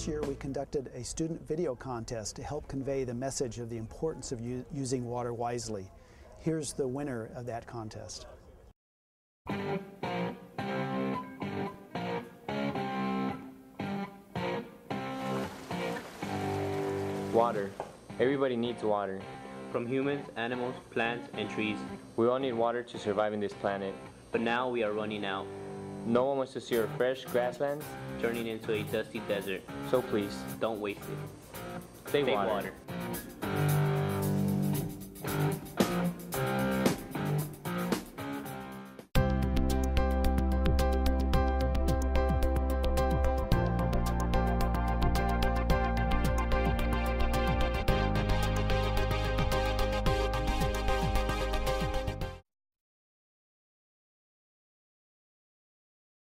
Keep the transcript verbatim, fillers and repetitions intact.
This year we conducted a student video contest to help convey the message of the importance of u using water wisely. Here's the winner of that contest. Water. Everybody needs water. From humans, animals, plants, and trees. We all need water to survive in this planet. But now we are running out. No one wants to see our fresh grasslands turning into a dusty desert. So please, don't waste it. Stay, Stay water. water.